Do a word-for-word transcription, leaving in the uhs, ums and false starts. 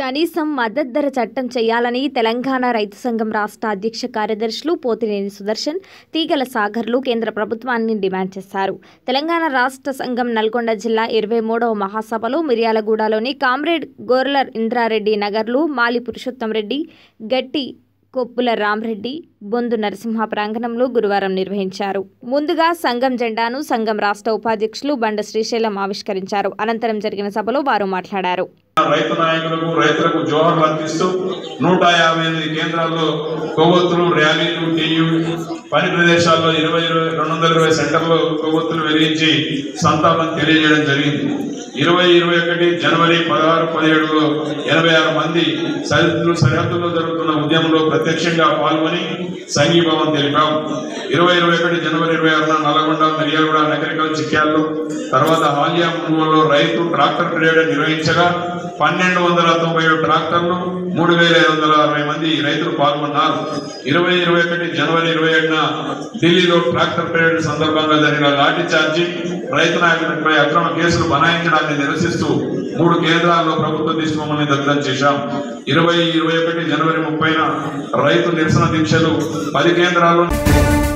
కనీసం మద్దతు ధర చట్టం చేయాలని తెలంగాణ రైతు సంఘం రాష్ట్ర అధ్యక్ష కార్యదర్శులు పోతినేని సుదర్శన్, తీగల సాగర్లు కేంద్ర ప్రభుత్వాన్ని డిమాండ్ చేశారు. తెలంగాణ రాష్ట్ర సంఘం నల్గొండ జిల్లా ఇరవై మూడవ మహాసభలో మిర్యాలగూడలోని కామ్రేడ్ గోర్లర్ ఇంద్రారెడ్డి నగర్లు, మాలి పురుషోత్తం రెడ్డి, గట్టి కొప్పుల రామరెడ్డి, బొందు నరసింహ ప్రాంగణంలో గురువారం నిర్వహించారు. ముందుగా సంఘం జెండాను సంఘం రాష్ట్ర ఉపాధ్యక్షులు బండ శ్రీశైలం ఆవిష్కరించారు. అనంతరం జరిగిన సభలో వారు మాట్లాడారు. రైతు నాయకులకు రైతులకు జోహార్లు అందిస్తూ నూట యాభై ఎనిమిది కేంద్రాల్లో కొవ్వొత్తులు, ర్యాలీలు, టీయూ పని ప్రదేశాల్లో ఇరవై ఇరవై రెండు వందల ఇరవై సెంటర్లో కొవ్వొత్తులు వెలిగించి సంతాపం తెలియజేయడం జరిగింది. ఇరవై ఇరవై ఒకటి జనవరి పదహారు పదిహేడులో ఎనభై ఆరు మంది సరిహద్దులు సరిహద్దుల్లో జరుగుతున్న ఉద్యమంలో ప్రత్యక్షంగా పాల్గొని సంఘీభావం తెలిపాం. ఇరవై ఇరవై ఒకటి జనవరి ఇరవై ఆరున నల్గొండ, మిర్యాలగూడ, నకరికల్, చిక్యాల్లో, తర్వాత హాలియా మునుగోలులో రైతు ట్రాక్టర్ పరేడ్ నిర్వహించగా పన్నెండు వందల తొంభై ఏడు ట్రాక్టర్లు, మూడు వేల ఐదు వందల అరవై మంది రైతులు పాల్గొన్నారు. ఇరవై ఇరవై ఒకటి జనవరి ఇరవై ఏడున ఢిల్లీలో ట్రాక్టర్ పరేడ్ సందర్భంగా జరిగిన లాఠీ చార్జీ, రైతు నాయకులపై అక్రమ కేసులు బనాయించడాన్ని నిరసిస్తూ మూడు కేంద్రాల్లో ప్రభుత్వ దిష్టిబొమ్మల్ని దగ్ధం చేశాం. ఇరవై ఇరవై ఒకటి జనవరి ముప్పైన రైతు నిరసన దీక్షలు పది కేంద్రాల్లో